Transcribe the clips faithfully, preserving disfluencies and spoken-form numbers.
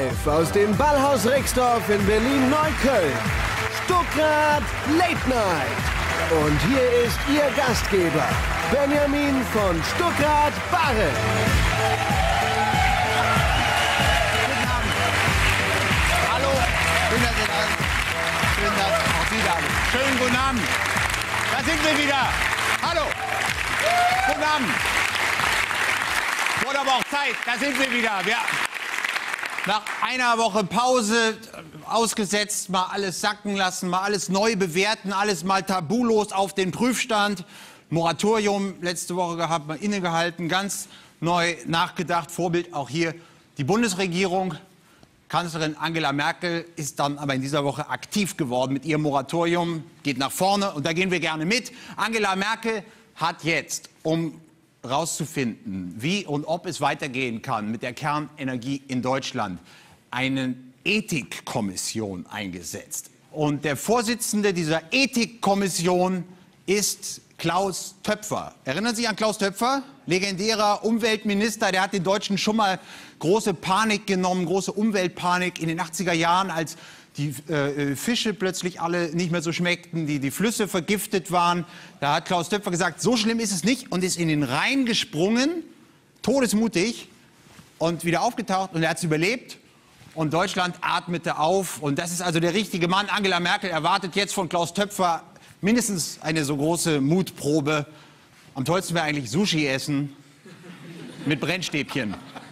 Live aus dem Ballhaus Rixdorf in Berlin-Neukölln. Stuttgart Late Night. Und hier ist Ihr Gastgeber, Benjamin von Stuttgart-Barre. Guten Abend. Hallo, schön, dass ihr da seid. Schön, dass auch Sie da sind. Schönen guten Abend. Da sind wir wieder. Hallo. Guten Abend. Wurde aber auch Zeit, da sind wir wieder. Wir, nach einer Woche Pause ausgesetzt, mal alles sacken lassen, mal alles neu bewerten, alles mal tabulos auf den Prüfstand. Moratorium letzte Woche gehabt, mal innegehalten, ganz neu nachgedacht. Vorbild auch hier die Bundesregierung. Kanzlerin Angela Merkel ist dann aber in dieser Woche aktiv geworden mit ihrem Moratorium, geht nach vorne und da gehen wir gerne mit. Angela Merkel hat jetzt, um rauszufinden, wie und ob es weitergehen kann mit der Kernenergie in Deutschland, eine Ethikkommission eingesetzt. Und der Vorsitzende dieser Ethikkommission ist Klaus Töpfer. Erinnern Sie sich an Klaus Töpfer? Legendärer Umweltminister, der hat den Deutschen schon mal große Panik genommen, große Umweltpanik in den achtziger Jahren, als die äh, Fische plötzlich alle nicht mehr so schmeckten, die, die Flüsse vergiftet waren. Da hat Klaus Töpfer gesagt, so schlimm ist es nicht und ist in den Rhein gesprungen, todesmutig und wieder aufgetaucht und er hat es überlebt. Und Deutschland atmete auf und das ist also der richtige Mann. Angela Merkel erwartet jetzt von Klaus Töpfer mindestens eine so große Mutprobe. Am tollsten wäre eigentlich Sushi essen mit Brennstäbchen.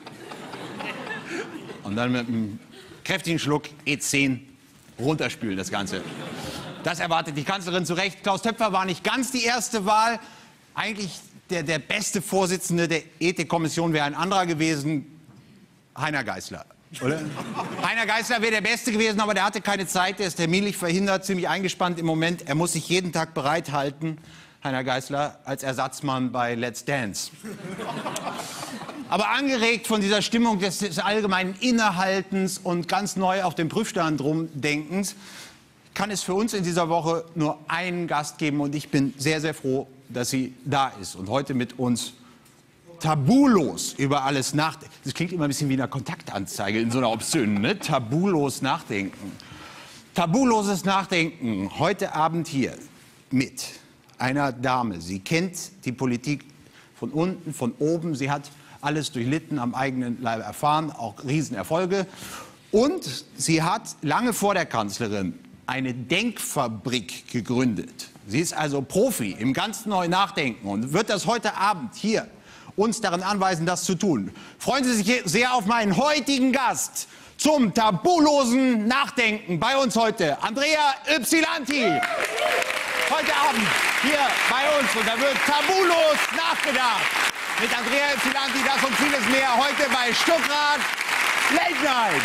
Und dann mit einem kräftigen Schluck E zehn runterspülen das Ganze. Das erwartet die Kanzlerin zu Recht. Klaus Töpfer war nicht ganz die erste Wahl. Eigentlich der, der beste Vorsitzende der Ethikkommission wäre ein anderer gewesen, Heiner Geißler. Oder? Heiner Geißler wäre der Beste gewesen, aber der hatte keine Zeit, der ist terminlich verhindert, ziemlich eingespannt im Moment. Er muss sich jeden Tag bereithalten, Heiner Geißler, als Ersatzmann bei Let's Dance. Aber angeregt von dieser Stimmung des, des allgemeinen Innehaltens und ganz neu auf dem Prüfstand rumdenkens, kann es für uns in dieser Woche nur einen Gast geben und ich bin sehr, sehr froh, dass sie da ist und heute mit uns tabulos über alles nachdenken. Das klingt immer ein bisschen wie eine Kontaktanzeige in so einer Option, ne? Tabulos nachdenken. Tabuloses Nachdenken heute Abend hier mit einer Dame. Sie kennt die Politik von unten, von oben. Sie hat alles durchlitten, am eigenen Leib erfahren, auch Riesenerfolge. Und sie hat lange vor der Kanzlerin eine Denkfabrik gegründet. Sie ist also Profi im ganz neuen Nachdenken und wird das heute Abend hier uns daran anweisen, das zu tun. Freuen Sie sich sehr auf meinen heutigen Gast zum tabulosen Nachdenken. Bei uns heute Andrea Ypsilanti. Heute Abend hier bei uns und da wird tabulos nachgedacht. Mit Andrea Ypsilanti, das und vieles mehr heute bei Stuttgart Late Night.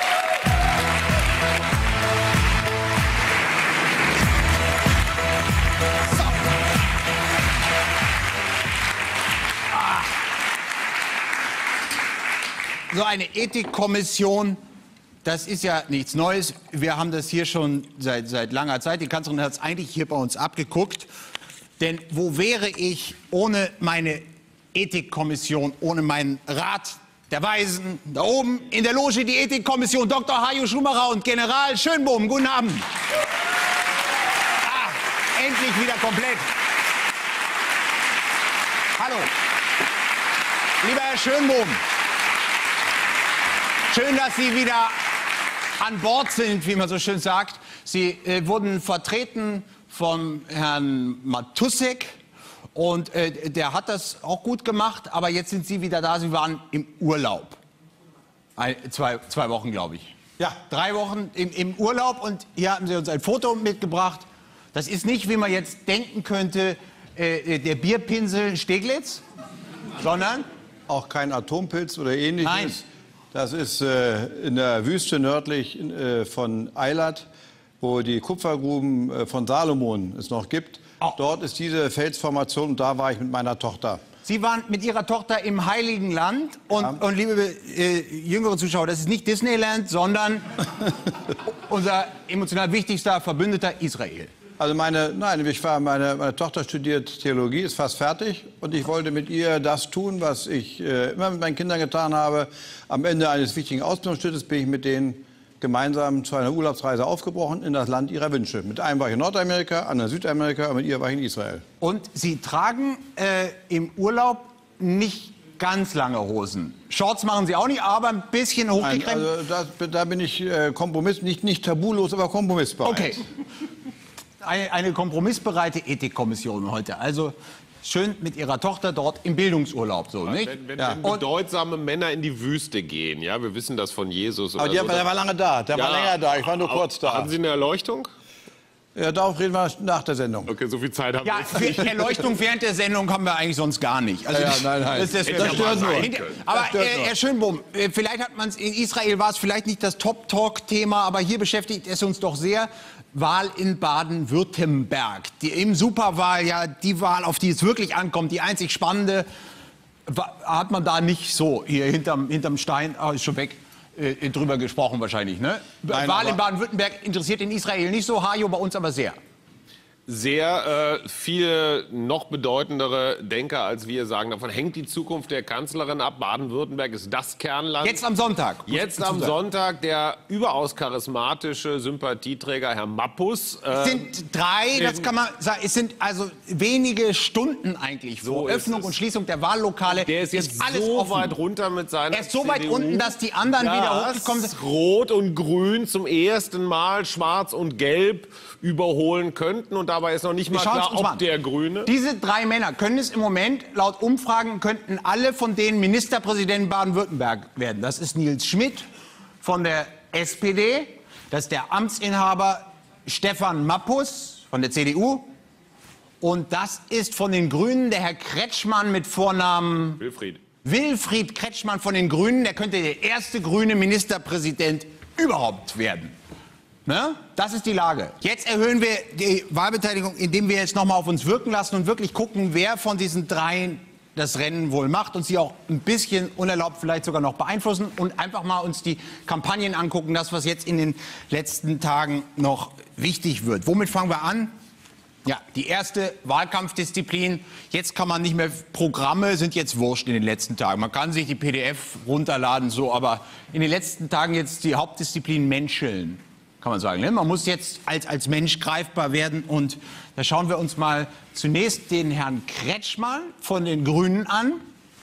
So. Ah. So eine Ethikkommission, das ist ja nichts Neues. Wir haben das hier schon seit, seit langer Zeit. Die Kanzlerin hat es eigentlich hier bei uns abgeguckt. Denn wo wäre ich ohne meine Ethikkommission, ohne meinen Rat der Weisen, da oben in der Loge die Ethikkommission, Doktor Hajo Schumacher und General Schönbohm. Guten Abend. Ah, endlich wieder komplett. Hallo. Lieber Herr Schönbohm, schön, dass Sie wieder an Bord sind, wie man so schön sagt. Sie äh, wurden vertreten von Herrn Matussek. Und äh, der hat das auch gut gemacht, aber jetzt sind Sie wieder da. Sie waren im Urlaub. Ein, zwei, zwei Wochen, glaube ich. Ja, drei Wochen im, im Urlaub und hier haben Sie uns ein Foto mitgebracht. Das ist nicht, wie man jetzt denken könnte, äh, der Bierpinsel Steglitz, sondern... Auch kein Atompilz oder ähnliches. Nein. Das ist äh, in der Wüste nördlich äh, von Eilat, wo die Kupfergruben äh, von Salomon es noch gibt. Oh. Dort ist diese Felsformation und da war ich mit meiner Tochter. Sie waren mit Ihrer Tochter im Heiligen Land und, ja. und liebe äh, jüngere Zuschauer, das ist nicht Disneyland, sondern unser emotional wichtigster Verbündeter Israel. Also meine, nein, ich war, meine, meine Tochter studiert Theologie, ist fast fertig. Und ich wollte mit ihr das tun, was ich äh, immer mit meinen Kindern getan habe. Am Ende eines wichtigen Ausbildungsschrittes bin ich mit denen gemeinsam zu einer Urlaubsreise aufgebrochen in das Land ihrer Wünsche. Mit einem war ich in Nordamerika, anderen in Südamerika und mit ihr war ich in Israel. Und Sie tragen äh, im Urlaub nicht ganz lange Hosen. Shorts machen Sie auch nicht, aber ein bisschen hochgekrempelt. Also da, da bin ich äh, Kompromiss, nicht, nicht tabulos, aber kompromissbereit. Okay. Eine, eine kompromissbereite Ethikkommission heute. Also schön mit ihrer Tochter dort im Bildungsurlaub. So, nicht? Wenn, wenn, ja. wenn bedeutsame Männer in die Wüste gehen, ja, wir wissen das von Jesus. Aber Oder der, so, der war lange da, der ja, war länger da, ich war nur kurz da. Haben Sie eine Erleuchtung? Ja, darauf reden wir nach der Sendung. Okay, so viel Zeit haben Ja, wir jetzt für nicht. Erleuchtung während der Sendung haben wir eigentlich sonst gar nicht. Also Ja, ja, das- nein, nein. Das, das, Das wäre stört mal nur. sein. Aber Das stört äh, nur. Herr Schönbohm, äh, vielleicht hat man es in Israel war es vielleicht nicht das Top-Talk-Thema, aber hier beschäftigt es uns doch sehr. Wahl in Baden-Württemberg. Die im Superwahl, ja, die Wahl, auf die es wirklich ankommt, die einzig spannende, wa- hat man da nicht so hier hinterm, hinterm Stein, ah, ist schon weg, äh, drüber gesprochen wahrscheinlich, ne? Nein, Wahl in aber- Baden-Württemberg interessiert in Israel nicht so, Hajo bei uns aber sehr. Sehr äh, viele noch bedeutendere Denker als wir sagen, davon hängt die Zukunft der Kanzlerin ab. Baden-Württemberg ist das Kernland. Jetzt am Sonntag. muss Jetzt ich am dazu sagen. Sonntag der überaus charismatische Sympathieträger Herr Mappus. Äh, Es sind drei, das kann man sagen, es sind also wenige Stunden eigentlich So vor ist Öffnung es. und Schließung der Wahllokale. der ist jetzt alles so offen. weit runter mit seiner Er ist so weit C D U, unten, dass die anderen wieder hochgekommen sind. dass Rot und Grün zum ersten Mal Schwarz und Gelb überholen könnten. Und dabei ist noch nicht Wir mal schauen klar, es uns mal ob an. der Grüne... Diese drei Männer können es im Moment, laut Umfragen, könnten alle von denen Ministerpräsident Baden-Württemberg werden. Das ist Nils Schmidt von der S P D, das ist der Amtsinhaber Stefan Mappus von der C D U und das ist von den Grünen der Herr Kretschmann mit Vornamen Wilfried. Wilfried Kretschmann von den Grünen. Der könnte der erste grüne Ministerpräsident überhaupt werden. Ne? Das ist die Lage. Jetzt erhöhen wir die Wahlbeteiligung, indem wir jetzt noch mal auf uns wirken lassen und wirklich gucken, wer von diesen dreien das Rennen wohl macht und sie auch ein bisschen unerlaubt vielleicht sogar noch beeinflussen und einfach mal uns die Kampagnen angucken, das, was jetzt in den letzten Tagen noch wichtig wird. Womit fangen wir an? Ja, die erste Wahlkampfdisziplin. Jetzt kann man nicht mehr, Programme sind jetzt wurscht in den letzten Tagen. Man kann sich die P D F runterladen, so, aber in den letzten Tagen jetzt die Hauptdisziplin Menscheln, kann man sagen. Ne? Man muss jetzt als, als Mensch greifbar werden und da schauen wir uns mal zunächst den Herrn Kretschmann von den Grünen an,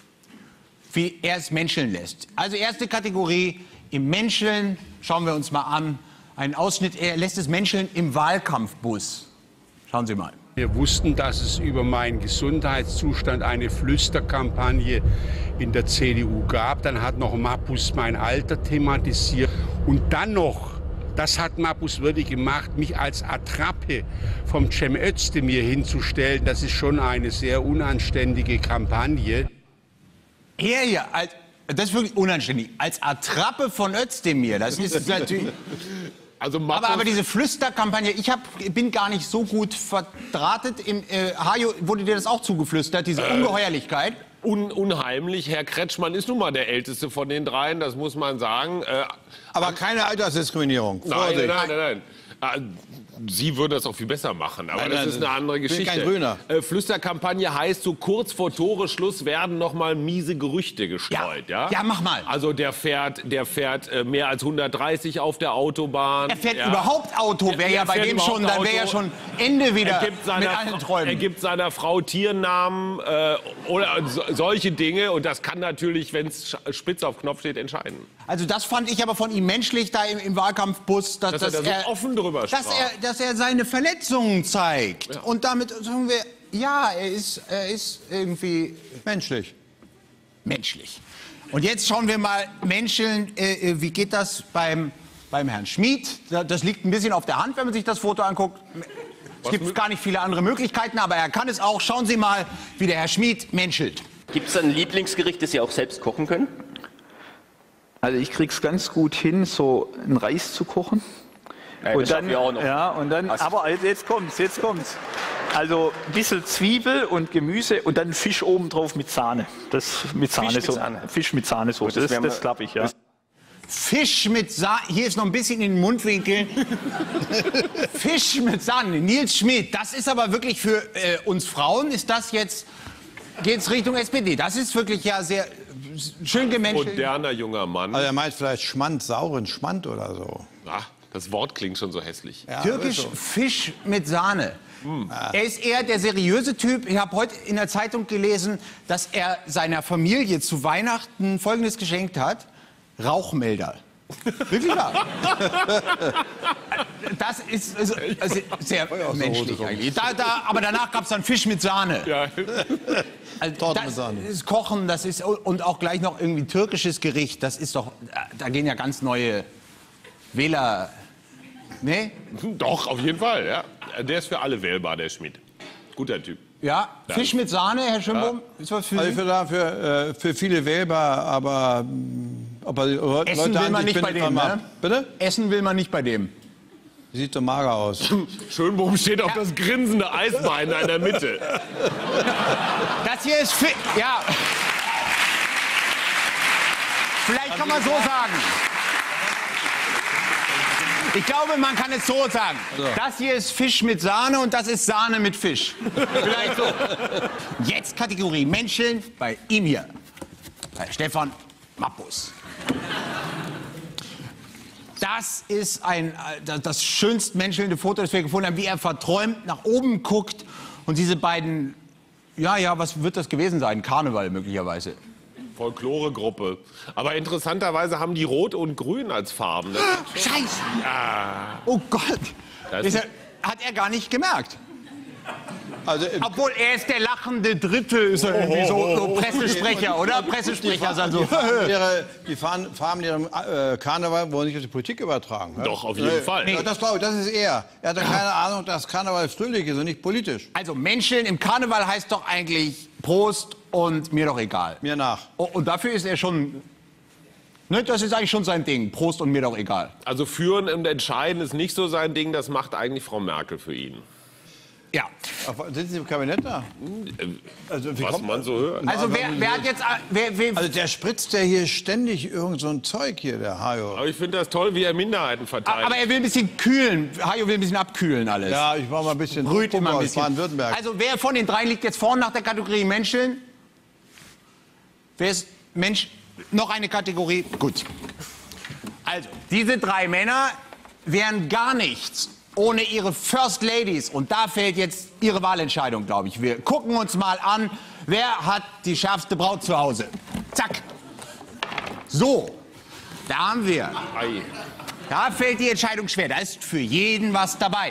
wie er es menscheln lässt. Also erste Kategorie im Menscheln, schauen wir uns mal an, einen Ausschnitt, er lässt es menscheln im Wahlkampfbus. Schauen Sie mal. Wir wussten, dass es über meinen Gesundheitszustand eine Flüsterkampagne in der C D U gab. Dann hat noch Mappus mein Alter thematisiert. Und dann noch, das hat Mappus wirklich gemacht, mich als Attrappe vom Cem Özdemir hinzustellen. Das ist schon eine sehr unanständige Kampagne. Er hier, als, das ist wirklich unanständig, als Attrappe von Özdemir, das ist natürlich... Also Aber, Mappus- aber diese Flüsterkampagne, ich hab, bin gar nicht so gut verdrahtet. Im, äh, Hajo, wurde dir das auch zugeflüstert, diese Ungeheuerlichkeit? Un unheimlich. Herr Kretschmann ist nun mal der Älteste von den dreien, das muss man sagen. Äh, Aber keine Altersdiskriminierung. nein, Vorsicht. nein, nein, nein, nein. Äh, Sie würden das auch viel besser machen, aber Nein, das nein, ist eine andere ich bin Geschichte. kein Grüner. Äh, Flüsterkampagne heißt, so kurz vor Toreschluss werden noch mal miese Gerüchte gestreut. Ja, Ja. Ja, mach mal. Also der fährt, der fährt äh, mehr als hundertdreißig auf der Autobahn. Er fährt ja. überhaupt Auto, Er- wäre er ja bei fährt dem schon, überhaupt dann wäre ja Auto. schon Ende wieder Er gibt, seiner, mit allen Frau- Träumen. er gibt seiner Frau Tiernamen äh, oder so, solche Dinge. Und das kann natürlich, wenn es spitz auf Knopf steht, entscheiden. Also das fand ich aber von ihm menschlich da im, im Wahlkampfbus, dass, Dass er da so offen drüber dass sprach. er, dass er seine Verletzungen zeigt. Ja. Und damit sagen wir, ja, er ist, er ist irgendwie Menschlich. menschlich. Und jetzt schauen wir mal, Menscheln, äh, äh, wie geht das beim, beim Herrn Schmid? Da- Das liegt ein bisschen auf der Hand, wenn man sich das Foto anguckt. Es gibt gar nicht viele andere Möglichkeiten, aber er kann es auch. Schauen Sie mal, wie der Herr Schmid menschelt. Gibt es ein Lieblingsgericht, das Sie auch selbst kochen können? Also ich krieg's ganz gut hin, so einen Reis zu kochen. Ja, das schaffen wir auch noch. Ja, und dann, Also- aber jetzt kommt's, jetzt kommt's. Also ein bisschen Zwiebel und Gemüse und dann Fisch oben drauf mit Sahne. Das mit Sahne mit so. Sahne. Fisch mit Sahnesoße. das Das, wär das, mal- klappe ich, ja. Fisch mit Sahne. Hier ist noch ein bisschen in den Mundwinkeln. Fisch mit Sahne. Nils Schmidt. Das ist aber wirklich für äh, uns Frauen, ist das jetzt, geht's Richtung S P D. Das ist wirklich ja sehr schön gemenschelt. Moderner junger Mann. Also er meint vielleicht Schmand, sauren Schmand oder so. Ach, das Wort klingt schon so hässlich. Ja, Türkisch so. Fisch mit Sahne. Mm. Er ist eher der seriöse Typ. Ich habe heute in der Zeitung gelesen, dass er seiner Familie zu Weihnachten Folgendes geschenkt hat. Rauchmelder. Wirklich wahr? Das ist also, also sehr menschlich eigentlich. Da, da, aber danach gab es dann Fisch mit Sahne. Ja. Also das ist Kochen, das ist und auch gleich noch irgendwie ein türkisches Gericht. Das ist doch, da gehen ja ganz neue Wähler. Ne? Doch, auf jeden Fall. Ja. Der ist für alle wählbar, der Schmidt. Guter Typ. Ja, Fisch mit Sahne, Herr Schönbohm, ja. Ist was für also ich würde sagen, für, äh, für viele wählbar, aber ob er Leute Essen will man nicht bei dem, ne? Bitte? Essen will man nicht bei dem. Sieht so mager aus. Schönbohm steht auf ja. das grinsende Eisbein in der Mitte. Das hier ist Fisch, ja. Vielleicht kann man so sagen. Ich glaube, man kann es so sagen. So. Das hier ist Fisch mit Sahne und das ist Sahne mit Fisch. Vielleicht so. Jetzt Kategorie Menscheln bei ihm hier. Bei Stefan Mappus. Das ist ein, das schönst menschelnde Foto, das wir gefunden haben, wie er verträumt nach oben guckt. Und diese beiden, ja, ja, was wird das gewesen sein? Karneval möglicherweise. Folkloregruppe. Aber interessanterweise haben die Rot und Grün als Farben. Das Scheiße! Ja. Oh Gott! Das ist er, hat er gar nicht gemerkt. Also, obwohl er ist der lachende Dritte, ist er irgendwie so, so Pressesprecher, oder? Pressesprecher ist also. Die Farben, Farben ihrem äh, Karneval wollen nicht auf die Politik übertragen. Ne? Doch, auf jeden äh, Fall. Nee. Das glaube ich, das ist er. Er hat ja keine Ahnung, dass Karneval fröhlich ist und nicht politisch. Also Menscheln im Karneval heißt doch eigentlich Prost und mir doch egal. Mir nach. Oh, und dafür ist er schon. Ne, das ist eigentlich schon sein Ding. Prost und mir doch egal. Also führen und entscheiden ist nicht so sein Ding, das macht eigentlich Frau Merkel für ihn. Ja. Sitzen Sie im Kabinett da? Also, was man so hört. Also wer, wer hat jetzt... Wer, wer also der spritzt ja hier ständig irgend so ein Zeug hier, der Hajo. Aber ich finde das toll, wie er Minderheiten verteilt. Aber er will ein bisschen kühlen. Hajo will ein bisschen abkühlen alles. Ja, ich war mal ein bisschen... Brüht immer ein bisschen. Baden-Württemberg. Also wer von den drei liegt jetzt vorne nach der Kategorie Menscheln? Wer ist Mensch? Noch eine Kategorie? Gut. Also, diese drei Männer wären gar nichts ohne ihre First Ladies. Und da fällt jetzt ihre Wahlentscheidung, glaube ich. Wir gucken uns mal an, wer hat die schärfste Braut zu Hause. Zack. So, da haben wir. Ei. Da fällt die Entscheidung schwer. Da ist für jeden was dabei.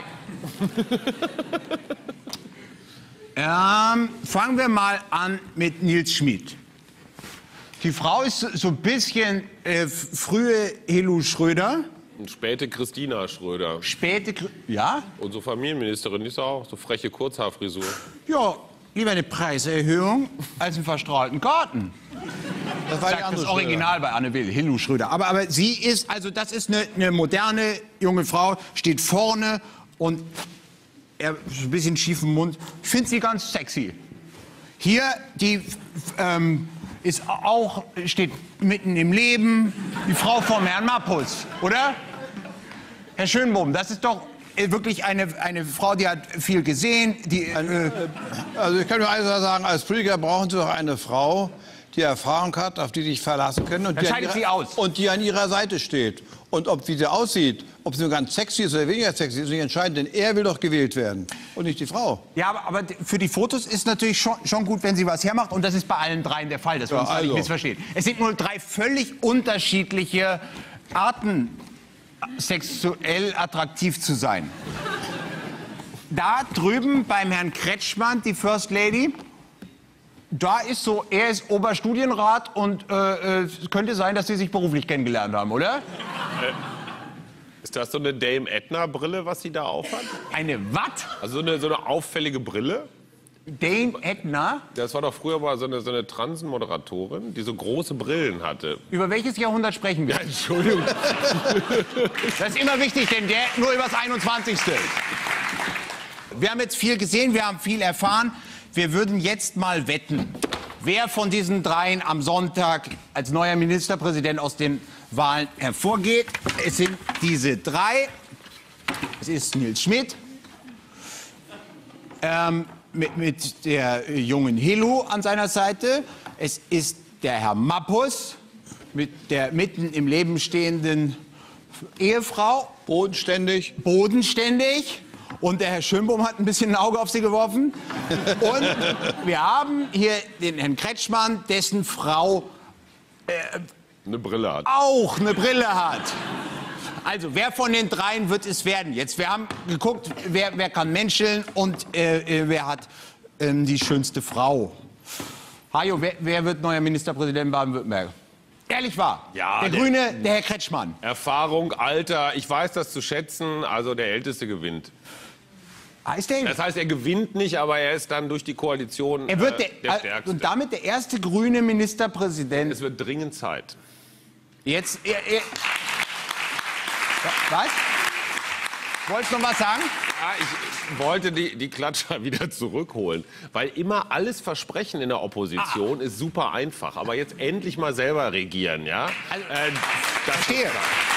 ähm, fangen wir mal an mit Nils Schmidt. Die Frau ist so ein bisschen äh, frühe Helu Schröder. Und späte Christina Schröder. Späte, ja? Unsere Familienministerin ist auch so freche Kurzhaarfrisur. Ja, lieber eine Preiserhöhung als einen verstrahlten Garten. Das war Sagt die andere das Original bei Anne Will, Helu Schröder. Aber, aber sie ist, also das ist eine, eine moderne junge Frau, steht vorne und er ist ein bisschen schiefen Mund. Ich finde sie ganz sexy. Hier, die ähm, ist auch, steht mitten im Leben, die Frau vom Herrn Mappus, oder? Herr Schönbohm, das ist doch wirklich eine, eine Frau, die hat viel gesehen. Die, äh, also ich kann nur eines sagen, als Politiker brauchen Sie doch eine Frau, die Erfahrung hat, auf die Sie sich verlassen können und die, ihrer, sie aus. und die an ihrer Seite steht. Und ob wie sie aussieht, ob sie nur ganz sexy ist oder weniger sexy, ist nicht entscheidend, denn er will doch gewählt werden und nicht die Frau. Ja, aber, aber für die Fotos ist natürlich schon, schon gut, wenn sie was hermacht und das ist bei allen dreien der Fall, dass wir ja, uns also. nicht missverstehen. Es sind nur drei völlig unterschiedliche Arten, sexuell attraktiv zu sein. Da drüben beim Herrn Kretschmann, die First Lady, da ist so, er ist Oberstudienrat und äh, es könnte sein, dass sie sich beruflich kennengelernt haben, oder? Äh, ist das so eine Dame Edna-Brille, was sie da aufhat? Eine was? Also so eine, so eine auffällige Brille? Dame Edna? Das war doch früher mal so eine, so eine Transenmoderatorin, die so große Brillen hatte. Über welches Jahrhundert sprechen wir? Ja, Entschuldigung. Das ist immer wichtig, denn der nur über das einundzwanzigste Wir haben jetzt viel gesehen, wir haben viel erfahren. Wir würden jetzt mal wetten, wer von diesen dreien am Sonntag als neuer Ministerpräsident aus den Wahlen hervorgeht. Es sind diese drei. Es ist Nils Schmidt ähm, mit, mit der jungen Helu an seiner Seite. Es ist der Herr Mappus mit der mitten im Leben stehenden Ehefrau. Bodenständig. Bodenständig. Und der Herr Schönbohm hat ein bisschen ein Auge auf sie geworfen. Und wir haben hier den Herrn Kretschmann, dessen Frau äh, eine Brille hat. Auch eine Brille hat. Also, wer von den dreien wird es werden? Jetzt, wir haben geguckt, wer, wer kann menscheln und äh, äh, wer hat äh, die schönste Frau. Hajo, wer, wer wird neuer Ministerpräsident Baden-Württemberg? Ehrlich wahr. Ja, der, der Grüne, der Herr Kretschmann. Erfahrung, Alter, ich weiß das zu schätzen, also der Älteste gewinnt. Heißt der? Das heißt, er gewinnt nicht, aber er ist dann durch die Koalition er wird der, äh, der Stärkste. Und damit der erste grüne Ministerpräsident. Es wird dringend Zeit. Jetzt, er, er, was? Wolltest du noch was sagen? Ja, ich wollte die, die Klatscher wieder zurückholen, weil immer alles Versprechen in der Opposition ah. ist super einfach. Aber jetzt endlich mal selber regieren, ja? Also, äh, das verstehe.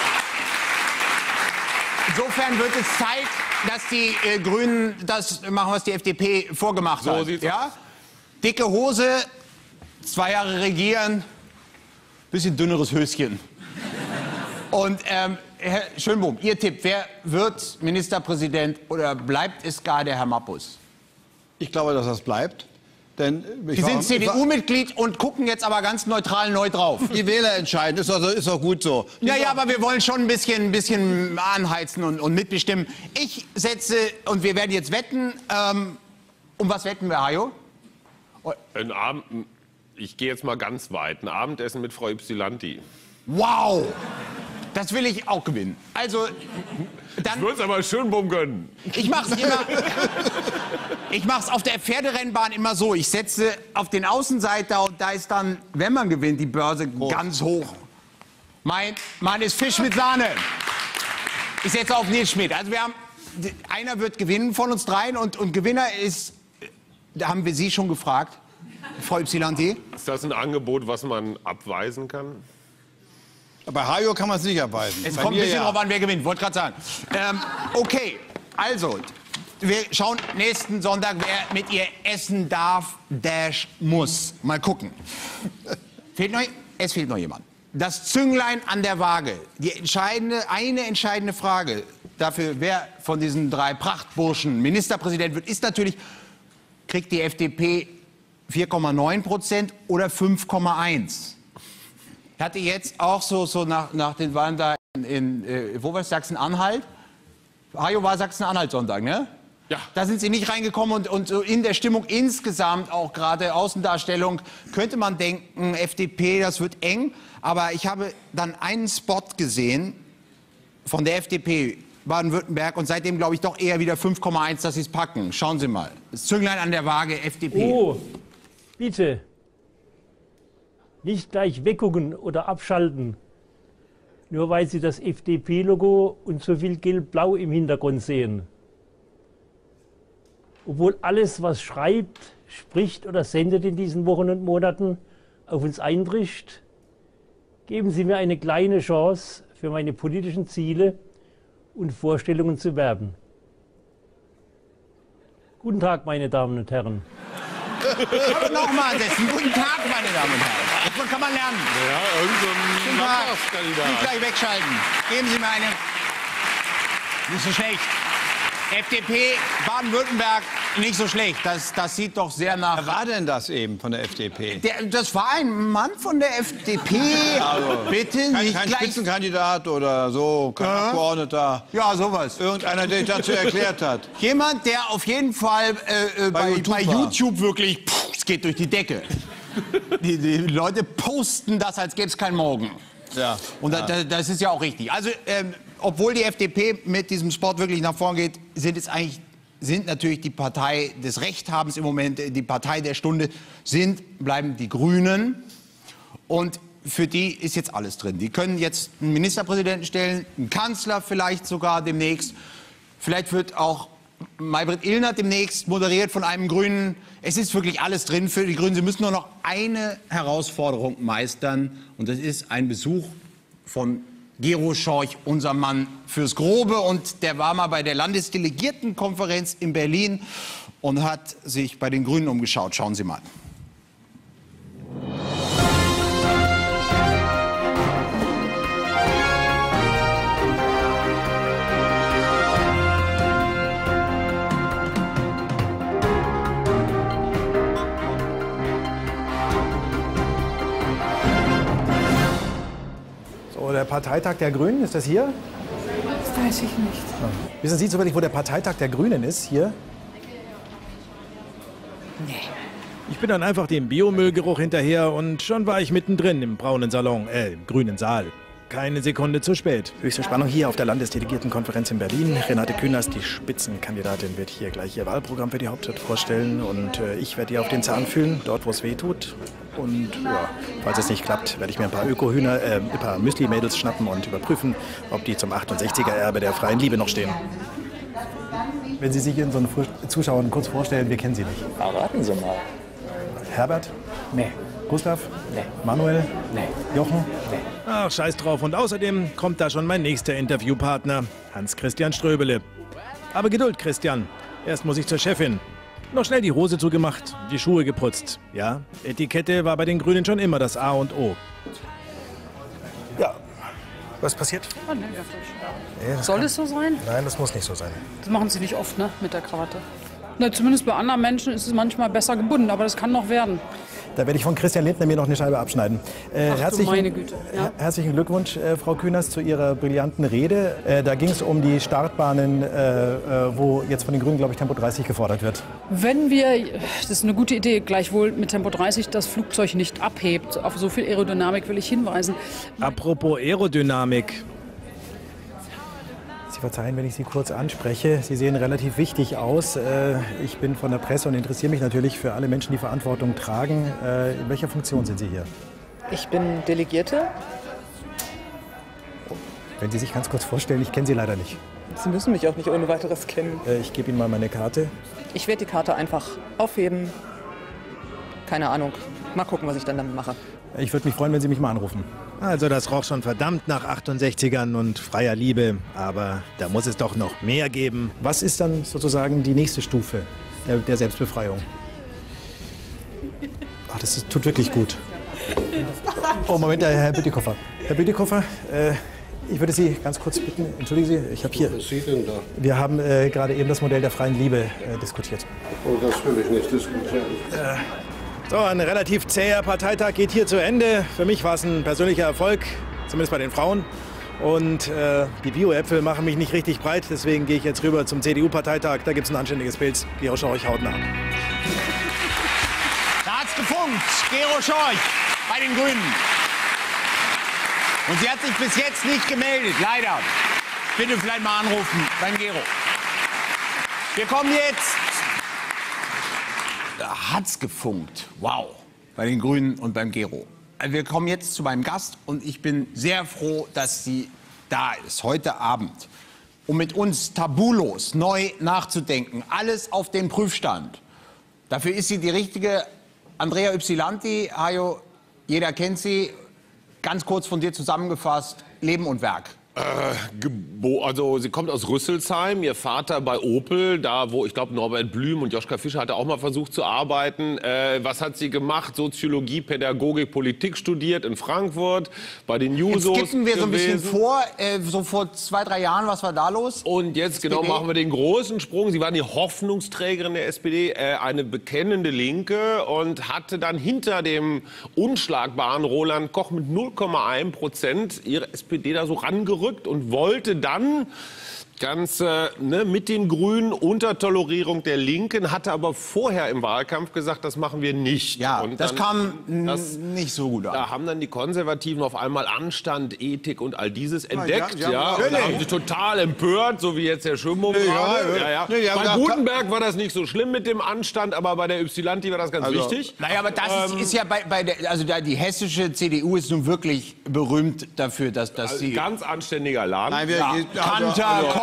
Insofern wird es Zeit, dass die äh, Grünen das machen, was die F D P vorgemacht so hat. Sieht's ja? aus. Dicke Hose, zwei Jahre regieren, bisschen dünneres Höschen. Und ähm, Herr Schönbohm, Ihr Tipp, wer wird Ministerpräsident oder bleibt es gar der Herr Mappus? Ich glaube, dass das bleibt. Denn Sie sind C D U-Mitglied und gucken jetzt aber ganz neutral neu drauf. Die Wähler entscheiden, ist also ist auch gut so. Ja, ja, aber wir wollen schon ein bisschen, ein bisschen anheizen und, und mitbestimmen. Ich setze, und wir werden jetzt wetten, ähm, um was wetten wir, Hajo? Ein Abend, ich gehe jetzt mal ganz weit, ein Abendessen mit Frau Ypsilanti. Wow! Das will ich auch gewinnen. Also, dann... Ich würde es aber Schönbohm gönnen. Ich mach's immer... Ich mach's auf der Pferderennbahn immer so. Ich setze auf den Außenseiter und da ist dann, wenn man gewinnt, die Börse hoch. Ganz hoch. Mein Mann ist Fisch mit Sahne. Ich setze auf Nils Schmidt. Also wir haben... Einer wird gewinnen von uns dreien und, und Gewinner ist... Da haben wir Sie schon gefragt, Frau Ypsilanti. Ist das ein Angebot, was man abweisen kann? Bei Hajo kann man es nicht abweisen. Es Bei kommt ein mir bisschen ja. drauf an, wer gewinnt. Wollte gerade sagen. Ähm, okay, also, wir schauen nächsten Sonntag, wer mit ihr essen darf, dash muss. Mal gucken. Fehlt noch, es fehlt noch jemand. Das Zünglein an der Waage. Die entscheidende, eine entscheidende Frage dafür, wer von diesen drei Prachtburschen Ministerpräsident wird, ist natürlich, kriegt die F D P vier Komma neun Prozent oder fünf Komma eins? Ich hatte jetzt auch so, so nach, nach den Wahlen da in, in äh, wo war es, Sachsen-Anhalt? Hajo war Sachsen-Anhalt Sonntag, ne? Ja. Da sind Sie nicht reingekommen und, und so in der Stimmung insgesamt, auch gerade Außendarstellung, könnte man denken, F D P, das wird eng. Aber ich habe dann einen Spot gesehen von der F D P Baden-Württemberg und seitdem glaube ich doch eher wieder fünf Komma eins, dass Sie es packen. Schauen Sie mal. Das Zünglein an der Waage, F D P. Oh, bitte. Nicht gleich weggucken oder abschalten, nur weil Sie das F D P-Logo und so viel Gelb-Blau im Hintergrund sehen. Obwohl alles, was schreibt, spricht oder sendet in diesen Wochen und Monaten, auf uns einbricht, geben Sie mir eine kleine Chance, für meine politischen Ziele und Vorstellungen zu werben. Guten Tag, meine Damen und Herren. Aber nochmal setzen. Guten Tag, meine Damen und Herren. Das kann man lernen. Ja, irgendein Guten Tag. Landtagskandidat. Nicht gleich wegschalten. Geben Sie mir eine. Nicht so schlecht. F D P, Baden-Württemberg, nicht so schlecht. Das, das sieht doch sehr nach... Wer war denn das eben von der F D P? Der, das war ein Mann von der F D P. Also, Bitte kein, nicht kein gleich... Spitzenkandidat oder so, kein Ja. Abgeordneter. Ja, sowas. Irgendeiner, der dazu erklärt hat. Jemand, der auf jeden Fall äh, äh, bei, YouTube bei war. YouTube wirklich... Pff, es geht durch die Decke. Die, die Leute posten das, als gäbe es keinen Morgen. Ja. Und ja. Das, das ist ja auch richtig. Also, ähm, obwohl die F D P mit diesem Sport wirklich nach vorn geht, sind es eigentlich... sind natürlich die Partei des Rechthabens im Moment, die Partei der Stunde, sind, bleiben die Grünen. Und für die ist jetzt alles drin. Die können jetzt einen Ministerpräsidenten stellen, einen Kanzler vielleicht sogar demnächst. Vielleicht wird auch Maybrit Illner demnächst moderiert von einem Grünen. Es ist wirklich alles drin für die Grünen. Sie müssen nur noch eine Herausforderung meistern. Und das ist ein Besuch von Gero Schorch, unser Mann fürs Grobe. Und der war mal bei der Landesdelegiertenkonferenz in Berlin und hat sich bei den Grünen umgeschaut. Schauen Sie mal. Der Parteitag der Grünen, ist das hier? Das weiß ich nicht. Wissen Sie zufällig, wo der Parteitag der Grünen ist? Hier? Nee. Ich bin dann einfach dem Biomüllgeruch hinterher und schon war ich mittendrin im braunen Salon, äh, im grünen Saal. Keine Sekunde zu spät. Höchste Spannung hier auf der Landesdelegiertenkonferenz in Berlin. Renate Künast, die Spitzenkandidatin, wird hier gleich ihr Wahlprogramm für die Hauptstadt vorstellen. Und äh, ich werde ihr auf den Zahn fühlen, dort wo es weh tut. Und ja, falls es nicht klappt, werde ich mir ein paar Öko-Hühner, äh, ein paar Müsli-Mädels schnappen und überprüfen, ob die zum achtundsechziger-Erbe der freien Liebe noch stehen. Wenn Sie sich in so einen Zuschauern kurz vorstellen, wir kennen Sie nicht. Verraten Sie mal. Herbert? Nee. Gustav? Nee. Manuel? Nee. Jochen? Nee. Ach, scheiß drauf. Und außerdem kommt da schon mein nächster Interviewpartner, Hans-Christian Ströbele. Aber Geduld, Christian. Erst muss ich zur Chefin. Noch schnell die Hose zugemacht, die Schuhe geputzt. Ja, Etikette war bei den Grünen schon immer das A und O. Ja. Was passiert? Oh, nee, Nee, das Soll kann... es so sein? Nein, das muss nicht so sein. Das machen Sie nicht oft, ne, mit der Krawatte. Na, zumindest bei anderen Menschen ist es manchmal besser gebunden, aber das kann noch werden. Da werde ich von Christian Lindner mir noch eine Scheibe abschneiden. Äh, Ach du herzlichen, meine Güte. Ja. Herzlichen Glückwunsch, äh, Frau Künast, zu Ihrer brillanten Rede. Äh, da ging es um die Startbahnen, äh, äh, wo jetzt von den Grünen, glaube ich, Tempo dreißig gefordert wird. Wenn wir, das ist eine gute Idee, gleichwohl mit Tempo dreißig das Flugzeug nicht abhebt, auf so viel Aerodynamik will ich hinweisen. Apropos Aerodynamik. Sie verzeihen, wenn ich Sie kurz anspreche. Sie sehen relativ wichtig aus. Äh, ich bin von der Presse und interessiere mich natürlich für alle Menschen, die Verantwortung tragen. Äh, in welcher Funktion sind Sie hier? Ich bin Delegierte. Wenn Sie sich ganz kurz vorstellen, ich kenne Sie leider nicht. Sie müssen mich auch nicht ohne weiteres kennen. Äh, ich gebe Ihnen mal meine Karte. Ich werde die Karte einfach aufheben. Keine Ahnung. Mal gucken, was ich dann damit mache. Ich würde mich freuen, wenn Sie mich mal anrufen. Also das roch schon verdammt nach achtundsechzigern und freier Liebe. Aber da muss es doch noch mehr geben. Was ist dann sozusagen die nächste Stufe der, der Selbstbefreiung? Ach, das ist, tut wirklich gut. Oh, Moment, Herr Bütikofer. Herr Bütikofer, äh, ich würde Sie ganz kurz bitten, entschuldigen Sie, ich habe hier... Was ist Sie denn da? Wir haben äh, gerade eben das Modell der freien Liebe äh, diskutiert. Oh, das will ich nicht diskutieren. Äh, So, ein relativ zäher Parteitag geht hier zu Ende. Für mich war es ein persönlicher Erfolg, zumindest bei den Frauen. Und äh, die Bio-Äpfel machen mich nicht richtig breit, deswegen gehe ich jetzt rüber zum C D U-Parteitag. Da gibt es ein anständiges Bild. Gero Schorch haut nach. Da hat's gefunkt. Gero Schorch bei den Grünen. Und sie hat sich bis jetzt nicht gemeldet, leider. Bitte vielleicht mal anrufen beim Gero. Wir kommen jetzt... Da hat's gefunkt. Wow. Bei den Grünen und beim Gero. Wir kommen jetzt zu meinem Gast und ich bin sehr froh, dass sie da ist, heute Abend, um mit uns tabulos neu nachzudenken. Alles auf den Prüfstand. Dafür ist sie die richtige. Andrea Ypsilanti, Hajo, jeder kennt sie. Ganz kurz von dir zusammengefasst, Leben und Werk. Äh, also sie kommt aus Rüsselsheim, ihr Vater bei Opel, da wo ich glaube Norbert Blüm und Joschka Fischer hatte auch mal versucht zu arbeiten. Äh, was hat sie gemacht? Soziologie, Pädagogik, Politik studiert in Frankfurt, bei den Jusos. Jetzt kippen wir so ein bisschen vor, äh, so vor zwei, drei Jahren, was war da los? Und jetzt S P D? genau machen wir den großen Sprung. Sie war die Hoffnungsträgerin der S P D, äh, eine bekennende Linke und hatte dann hinter dem unschlagbaren Roland Koch mit null Komma eins Prozent ihre S P D da so rangerückt und wollte dann ganz äh, ne, mit den Grünen unter Tolerierung der Linken, hatte aber vorher im Wahlkampf gesagt, das machen wir nicht. Ja, und das dann, kam das, nicht so gut an. Da haben dann die Konservativen auf einmal Anstand, Ethik und all dieses entdeckt. ja, Ja, ja, und da nee. haben sie total empört, so wie jetzt der Schimmung Nee, ja, gerade. ja. Ja, ja. Nee, die haben Bei gesagt, Gutenberg war das nicht so schlimm mit dem Anstand, aber bei der Ypsilanti war das ganz Also, wichtig. Naja, aber das Ähm, ist, ist ja bei, bei der, also da, die hessische C D U ist nun wirklich berühmt dafür, dass, dass Also sie... ganz anständiger Laden. Nein, wir, Ja. Kanter, Also, Koch,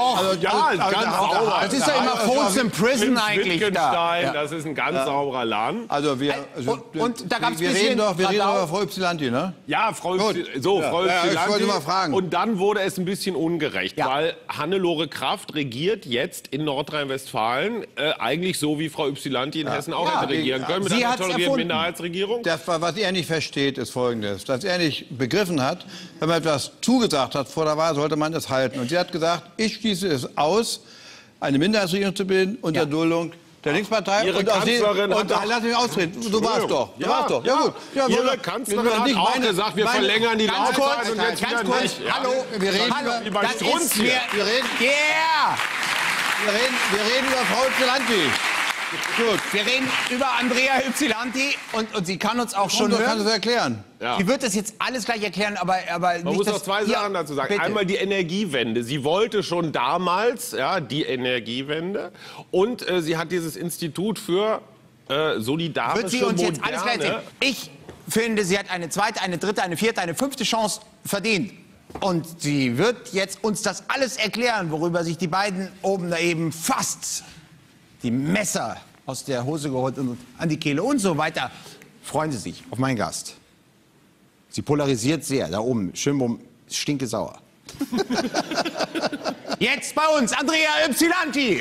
Doch, also, ja, also, ganz also, sauber. Das ist ja immer Folsom in Prison eigentlich da. Wittgenstein, Ja. das ist ein ganz sauberer Laden. Also wir, also, Und, und da gab es wir reden doch, wir reden doch über Frau Ypsilanti, ne? Ja, Frau Gut. Ypsi- so, Ja. Frau Ja, ich Ypsilanti. wollte mal fragen. Und dann wurde es ein bisschen ungerecht, Ja. weil Hannelore Kraft regiert jetzt in Nordrhein-Westfalen äh, eigentlich so, wie Frau Ypsilanti in Hessen auch Ja. hätte regieren können, mit Sie einer hat's tolerierten erfunden. Minderheitsregierung. Das, was er nicht versteht, ist Folgendes. Was er nicht begriffen hat, wenn man etwas zugesagt hat vor der Wahl, sollte man es halten. Und sie hat gesagt, ich schließe es aus, eine Minderheitsregierung zu bilden unter Ja. Duldung der Linkspartei. Ihre und aus die- Kanzlerin und hat doch- lass mich ausreden. Du warst doch. Du Ja, warst doch. Ja, ja. gut. Ja, Ihre so- Kanzlerin das ist hat nicht auch meine- gesagt, wir meine- verlängern die ganz Laufzeit kurz, und jetzt ganz wieder kurz, nicht. Ja. hallo, Wir reden hallo, wie bei das Strunz ist hier. mir, Wir reden, yeah! wir reden, wir reden über Frau Ypsilanti. Gut. Wir reden über Andrea Ypsilanti und, und sie kann uns auch schon Und kann hören. es erklären. Ja. Sie wird das jetzt alles gleich erklären, aber, aber Man nicht, muss dass- noch zwei Ja, Sachen dazu sagen. bitte. Einmal die Energiewende. Sie wollte schon damals ja, die Energiewende. Und äh, sie hat dieses Institut für äh, solidarische Wird sie uns jetzt Moderne. alles gleich erzählen? Ich finde, sie hat eine zweite, eine dritte, eine vierte, eine fünfte Chance verdient. Und sie wird jetzt uns das alles erklären, worüber sich die beiden oben da eben fast die Messer aus der Hose geholt und an die Kehle und so weiter. Freuen Sie sich auf meinen Gast. Sie polarisiert sehr, da oben, Schönbohm, stinke sauer. Jetzt bei uns, Andrea Ypsilanti.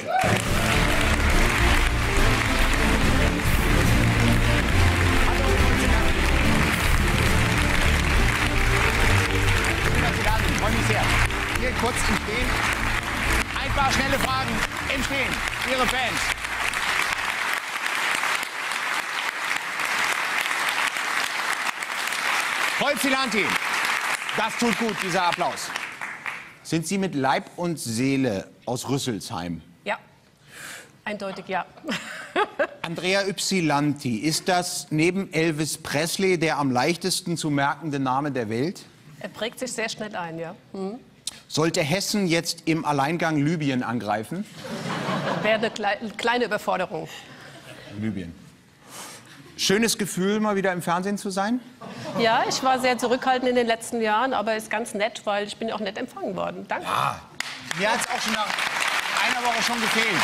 Ich freue mich sehr. Hier kurz im Stehen. Ein paar schnelle Fragen im Stehen. Ihre Fans. Frau Ypsilanti, das tut gut, dieser Applaus. Sind Sie mit Leib und Seele aus Rüsselsheim? Ja, eindeutig ja. Andrea Ypsilanti, ist das neben Elvis Presley der am leichtesten zu merkende Name der Welt? Er prägt sich sehr schnell ein, ja. Mhm. Sollte Hessen jetzt im Alleingang Libyen angreifen? Wäre eine klei kleine Überforderung. Libyen. Schönes Gefühl, mal wieder im Fernsehen zu sein? Ja, ich war sehr zurückhaltend in den letzten Jahren, aber ist ganz nett, weil ich bin ja auch nett empfangen worden. Danke. Ja, mir hat es auch schon nach einer Woche schon gefehlt.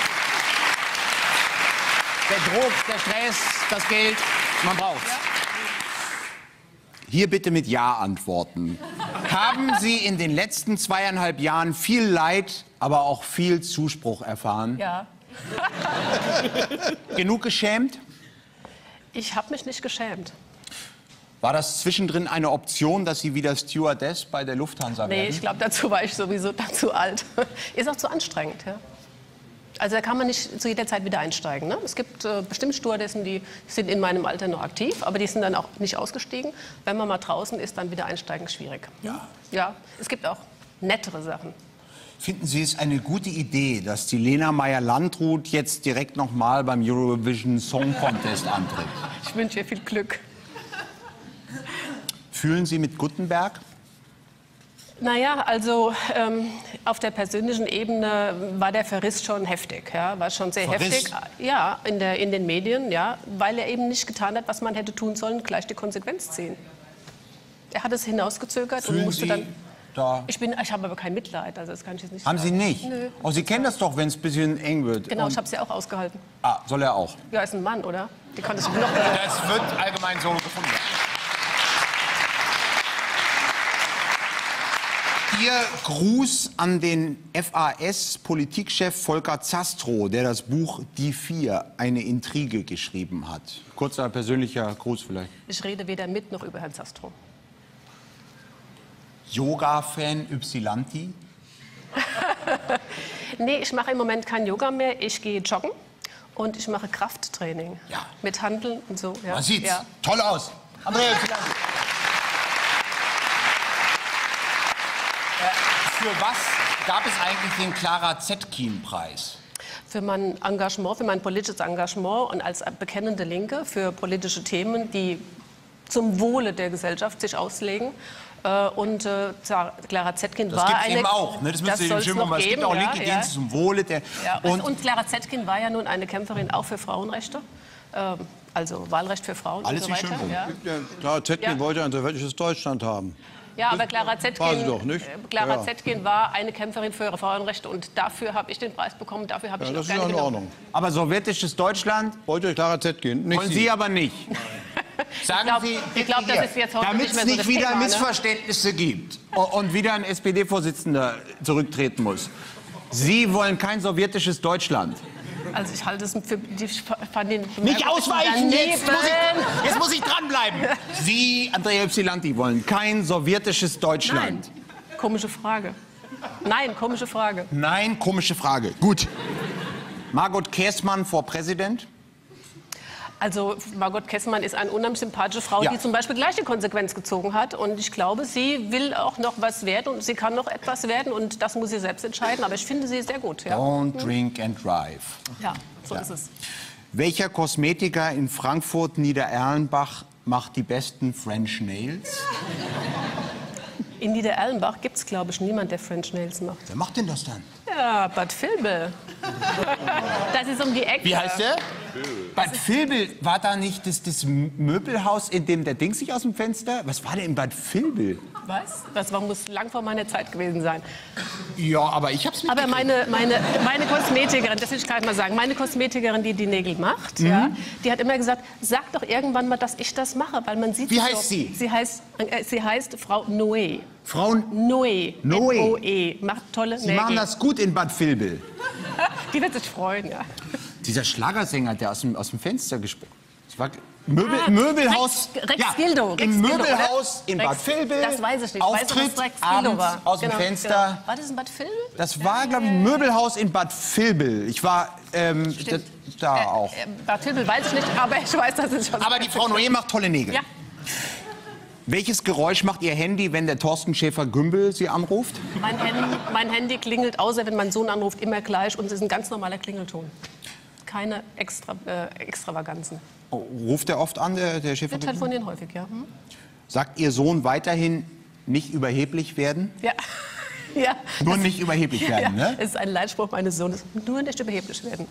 Der Druck, der Stress, das Geld, man braucht's. Hier bitte mit Ja antworten. Haben Sie in den letzten zweieinhalb Jahren viel Leid, aber auch viel Zuspruch erfahren? Ja. Genug geschämt? Ich habe mich nicht geschämt. War das zwischendrin eine Option, dass Sie wieder Stewardess bei der Lufthansa Nee, werden? ich glaube, dazu war ich sowieso zu alt. Ist auch zu anstrengend, ja. Also da kann man nicht zu jeder Zeit wieder einsteigen. Ne? Es gibt äh, bestimmt Stewardessen, die sind in meinem Alter noch aktiv, aber die sind dann auch nicht ausgestiegen. Wenn man mal draußen ist, dann wieder einsteigen schwierig. Ja. Ja, es gibt auch nettere Sachen. Finden Sie es eine gute Idee, dass die Lena Meyer-Landrut jetzt direkt noch mal beim Eurovision Song Contest antritt? Ich wünsche ihr viel Glück. Fühlen Sie mit Guttenberg? Naja, also ähm, auf der persönlichen Ebene war der Verriss schon heftig, ja, war schon sehr Verriss? heftig, ja, in, der, in den Medien, ja, weil er eben nicht getan hat, was man hätte tun sollen, gleich die Konsequenz ziehen. Er hat es hinausgezögert Fühlen und musste Sie dann. da? Ich bin, ich habe aber kein Mitleid, also das kann ich jetzt nicht Haben Sie sagen. nicht? Nö. Oh, Sie kennen das doch, wenn es ein bisschen eng wird. Genau, Und- ich habe es ja auch ausgehalten. Ah, soll er auch? Ja, ist ein Mann, oder? Die kann das noch. Das wird allgemein so gefunden. Ihr Gruß an den F A S-Politikchef Volker Zastrow, der das Buch Die Vier, eine Intrige geschrieben hat. Kurzer persönlicher Gruß vielleicht. Ich rede weder mit noch über Herrn Zastrow. Yoga-Fan Ypsilanti? Nee, ich mache im Moment kein Yoga mehr. Ich gehe joggen und ich mache Krafttraining. Ja. Mit Handeln und so. Ja. Man sieht's. Ja. Toll aus. Andrea Ypsilanti. Für was gab es eigentlich den Clara Zetkin-Preis? Für mein Engagement, für mein politisches Engagement und als bekennende Linke für politische Themen, die zum Wohle der Gesellschaft sich auslegen. Äh, Und äh, Clara Zetkin Das war gibt's eine. eben auch. Ne? Das müsste soll's den noch Es gibt geben, auch ja, linke ja. Dienste zum Wohle der. Ja, und, und und Clara Zetkin war ja nun eine Kämpferin auch für Frauenrechte. Ähm, also Wahlrecht für Frauen Alles und so wie weiter. schön. Ja. Ja, Clara Zetkin Ja. wollte ein sowjetisches Deutschland haben. Ja, aber Clara Zetkin, war sie doch, nicht? Clara Ja. Zetkin war eine Kämpferin für ihre Frauenrechte und dafür habe ich den Preis bekommen, dafür habe ich Ja, ihn auch das ist gerne ja in genommen. Ordnung. Aber sowjetisches Deutschland wollte Clara Zetkin, nicht wollen Sie. Sie aber nicht. Sagen glaub- Sie, ich glaub, das ist jetzt heute damit nicht es mehr so nicht das wieder Thema, ne? Missverständnisse gibt und wieder ein S P D-Vorsitzender zurücktreten muss. Sie wollen kein sowjetisches Deutschland. Also ich halte es für die fand den Nicht ausweichen, jetzt muss, daneben. ich, jetzt muss ich dranbleiben. Sie, Andrea Ypsilanti, wollen kein sowjetisches Deutschland. Nein, komische Frage. Nein, komische Frage. Nein, komische Frage. Gut. Margot Käßmann vor Präsident? Also Margot Käßmann ist eine unheimlich sympathische Frau, Ja. die zum Beispiel gleich die Konsequenz gezogen hat. Und ich glaube, sie will auch noch was werden und sie kann noch etwas werden. Und das muss sie selbst entscheiden. Aber ich finde sie sehr gut. Ja, Don't drink and drive. ja so Ja. ist es. Welcher Kosmetiker in Frankfurt Niedererlenbach macht die besten French Nails? In Niedererlenbach gibt es, glaube ich, niemand, der French Nails macht. Wer macht denn das dann? Ja, Bad Vilbel. Das ist um die Ecke. Wie heißt der? Bad Vilbel, war da nicht das, das Möbelhaus, in dem der Ding sich aus dem Fenster? Was war denn in Bad Vilbel? Was? Das war, muss lang vor meiner Zeit gewesen sein. Ja, aber ich hab's Aber meine, meine, meine Kosmetikerin, das will ich gerade mal sagen, meine Kosmetikerin, die die Nägel macht, Mhm. ja, die hat immer gesagt, sag doch irgendwann mal, dass ich das mache, weil man sieht Wie es heißt doch. sie? Sie heißt, äh, sie heißt Frau Noé. Frau Noé. Noé. N O E. Macht tolle Sie Nägel. machen das gut in Bad Vilbel. Die wird sich freuen, ja. Dieser Schlagersänger, der aus dem, aus dem Fenster gesprungen ist. war Möbel, Ah, Möbelhaus. Rex, Rex Gildo. Rex Im Gildo, Möbelhaus oder? in Rex, Bad Vilbel. Das weiß ich nicht. Auftritt Weißt du, was Rex Gildo abends war? aus dem Genau, Fenster. Genau. War das in Bad Vilbel? Das war, glaube ich, ein Möbelhaus in Bad Vilbel. Ich war ähm, da, da auch. Äh, Bad Vilbel weiß ich nicht, aber ich weiß, dass es schon. Aber die Frau Noé macht tolle Nägel. Ja. Welches Geräusch macht Ihr Handy, wenn der Thorsten Schäfer-Gümbel Sie anruft? Mein Handy, mein Handy klingelt, außer wenn mein Sohn anruft, immer gleich. Und es ist ein ganz normaler Klingelton. Keine Extra, äh, Extravaganzen. Oh, ruft er oft an, der, der Wir Schäfer-Gümbel? telefonieren häufig, ja. Hm? Sagt Ihr Sohn weiterhin nicht überheblich werden? Ja. ja. Nur nicht überheblich werden, ja. ne? Das ist ein Leitspruch meines Sohnes. Nur nicht überheblich werden.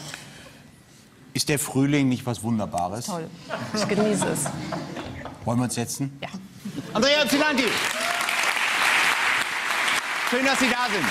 Ist der Frühling nicht was Wunderbares? Toll. Ich genieße es. Wollen wir uns setzen? Ja. Andrea Ypsilanti. Schön, dass Sie da sind.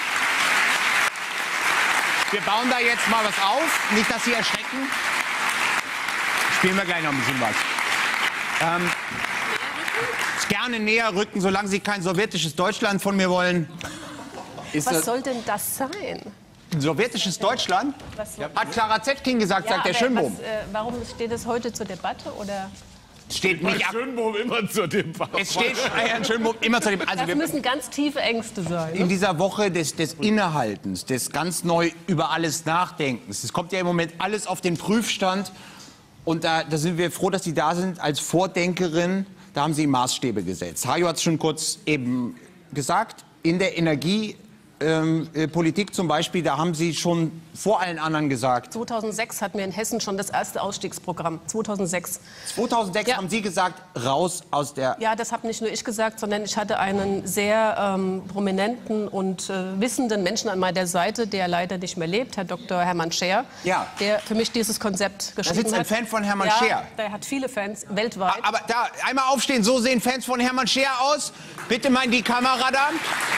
Wir bauen da jetzt mal was auf. Nicht, dass Sie erschrecken. Spielen wir gleich noch ein bisschen was. Ähm, gerne näher rücken, solange Sie kein sowjetisches Deutschland von mir wollen. Ist Was das soll denn das sein? ein sowjetisches Deutschland? Was soll- Hat Clara Zetkin gesagt, Ja, sagt der aber Schönbohm. was, äh, warum steht es heute zur Debatte? Oder? Steht nicht ab. Schönbohm immer zur Debatte. Es steht Herrn Schönbohm immer zu dem. Also Das wir, müssen ganz tiefe Ängste sein. in Ne? dieser Woche des, des Innehaltens, des ganz neu über alles Nachdenkens. Es kommt ja im Moment alles auf den Prüfstand. Und da, da sind wir froh, dass Sie da sind als Vordenkerin. Da haben Sie Maßstäbe gesetzt. Hajo hat es schon kurz eben gesagt. In der Energiepolitik ähm, äh, Politik zum Beispiel, da haben Sie schon vor allen anderen gesagt. zweitausendsechs hatten wir in Hessen schon das erste Ausstiegsprogramm. zweitausendsechs. zweitausendsechs Ja. haben Sie gesagt, raus aus der... Ja, das habe nicht nur ich gesagt, sondern ich hatte einen sehr ähm, prominenten und äh, wissenden Menschen an meiner Seite, der leider nicht mehr lebt, Herr Doktor Hermann Scher, Ja. der für mich dieses Konzept geschrieben sitzt ein hat. Fan von Hermann ja, Scher. Der hat viele Fans weltweit. Aber da, einmal aufstehen, so sehen Fans von Hermann Scher aus. Bitte mal in die Kamera da.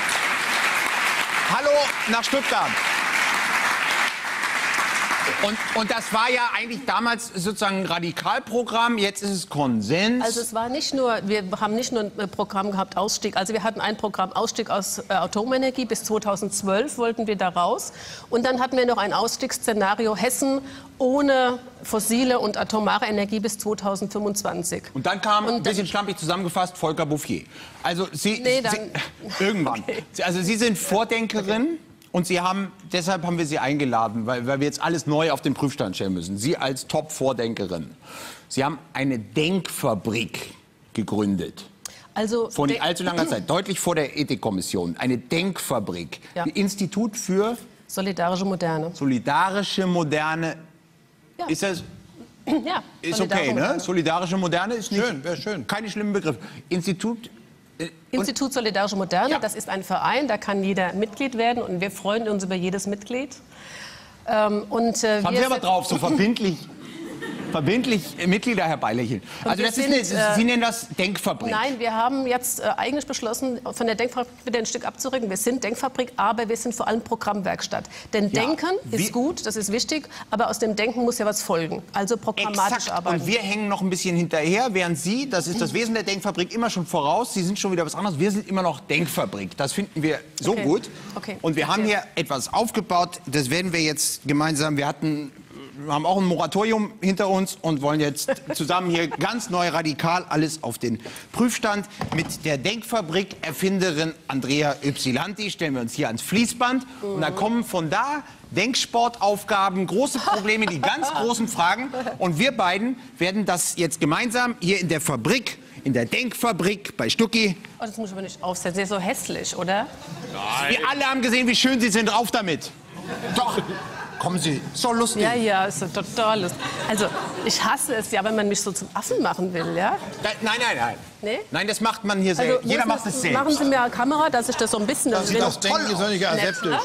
Hallo nach Stuttgart. Und, und das war ja eigentlich damals sozusagen ein Radikalprogramm, jetzt ist es Konsens. Also es war nicht nur, wir haben nicht nur ein Programm gehabt, Ausstieg, also wir hatten ein Programm Ausstieg aus äh, Atomenergie, bis zweitausendzwölf wollten wir da raus. Und dann hatten wir noch ein Ausstiegsszenario Hessen ohne fossile und atomare Energie bis zweitausendfünfundzwanzig. Und dann kam, Und ein bisschen schlampig zusammengefasst, Volker Bouffier. Also Sie, Nee, dann- Sie irgendwann. Okay. Sie- Also Sie sind Vordenkerin und Sie haben, deshalb haben wir Sie eingeladen, weil, weil wir jetzt alles neu auf den Prüfstand stellen müssen. Sie als Top-Vordenkerin. Sie haben eine Denkfabrik gegründet. Also Vor nicht der- allzu langer Zeit, deutlich vor der Ethikkommission. Eine Denkfabrik. Ja. Ein Institut für Solidarische Moderne. solidarische Moderne. Ja. Ist das Ja, ist solidarische okay, ne? Moderne. Solidarische Moderne ist nicht Schön, wäre schön. keine schlimmen Begriff. Institut äh, und Institut Solidarische Moderne, Ja. das ist ein Verein, da kann jeder Mitglied werden und wir freuen uns über jedes Mitglied. Ähm, und, äh, haben wir Sie aber sind- drauf, so verbindlich. verbindlich Mitglieder herbeilächeln. Also das sind, ist eine, äh, Sie nennen das Denkfabrik. Nein, wir haben jetzt äh, eigentlich beschlossen, von der Denkfabrik wieder ein Stück abzurücken. Wir sind Denkfabrik, aber wir sind vor allem Programmwerkstatt. Denn Ja, Denken ist gut, das ist wichtig, aber aus dem Denken muss ja was folgen. Also programmatisch Exakt. arbeiten. Und wir hängen noch ein bisschen hinterher, während Sie, das ist das Wesen der Denkfabrik, immer schon voraus. Sie sind schon wieder was anderes. Wir sind immer noch Denkfabrik. Das finden wir so Okay. gut. Okay. Und wir haben Okay. hier etwas aufgebaut. Das werden wir jetzt gemeinsam. Wir hatten, wir haben auch ein Moratorium hinter uns und wollen jetzt zusammen hier ganz neu radikal alles auf den Prüfstand. Mit der Denkfabrik Erfinderin Andrea Ypsilanti stellen wir uns hier ans Fließband. Und da kommen von da Denksportaufgaben, große Probleme, die ganz großen Fragen. Und wir beiden werden das jetzt gemeinsam hier in der Fabrik, in der Denkfabrik bei Stucki. Oh, das muss ich aber nicht aufsetzen. Sie ist so hässlich, oder? Wir alle haben gesehen, wie schön Sie sind. Rauf damit. Doch, kommen Sie. So lustig. Ja, ja, ist so total lustig. Also, ich hasse es ja, wenn man mich so zum Affen machen will, ja? Da, nein, nein, nein. Nee? Nein, das macht man hier Also, selbst. Jeder muss macht das- es selbst. Machen Sie mir eine Kamera, dass ich das so ein bisschen... Das, das Denken ist noch nicht Nett, aseptisch. ne?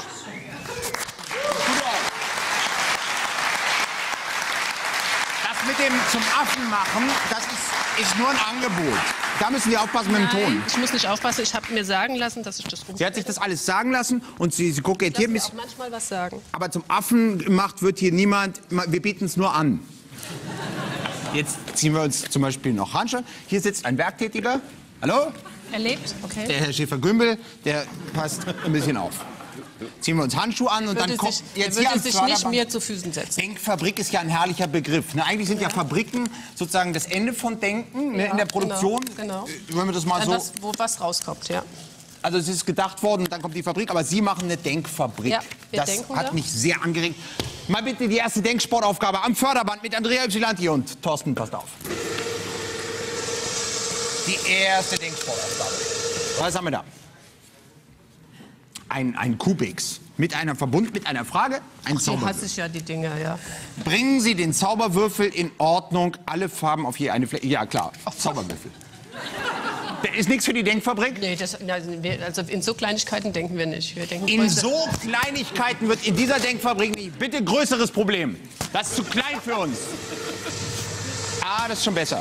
Das mit dem zum Affen machen, das ist, ist nur ein Angebot. Da müssen wir aufpassen mit dem Ton. Nein, ich muss nicht aufpassen. Ich habe mir sagen lassen, dass ich das Sie hat sich das alles sagen lassen und sie, sie kokettiert ein Lass bisschen. mir auch manchmal was sagen. Aber zum Affen gemacht wird hier niemand. Wir bieten es nur an. Jetzt ziehen wir uns zum Beispiel noch Handschuhe. Hier sitzt ein Werktätiger. Hallo? Erlebt? Okay. Der Herr Schäfer-Gümbel, der passt ein bisschen auf. Ziehen wir uns Handschuhe an und Würde dann kommt sich, jetzt würde hier am sich nicht Förderband. mir zu Füßen setzen. Denkfabrik ist ja ein herrlicher Begriff. Ne? Eigentlich sind ja. ja Fabriken sozusagen das Ende von Denken, ne? Ja, in der Produktion. Genau, genau. Wenn wir das mal Äh, so. was, wo was rauskommt, ja. Also es ist gedacht worden, dann kommt die Fabrik, aber Sie machen eine Denkfabrik. Ja, wir das denken hat da. mich sehr angeregt. Mal bitte die erste Denksportaufgabe am Förderband mit Andrea Ypsilanti und Thorsten, passt auf. Die erste Denksportaufgabe. Was haben wir da? Ein, ein Kubix mit einem Verbund, mit einer Frage, ein Die Zauberwürfel. hasse ich ja, die Dinger, ja. Bringen Sie den Zauberwürfel in Ordnung, alle Farben auf je eine Fläche. Ja, klar, Zauberwürfel. Da ist nichts für die Denkfabrik? Nee, das, also, wir, also in so Kleinigkeiten denken wir nicht. Wir denken In größer. so Kleinigkeiten wird in dieser Denkfabrik nicht. Bitte größeres Problem. Das ist zu klein für uns. Ah, das ist schon besser.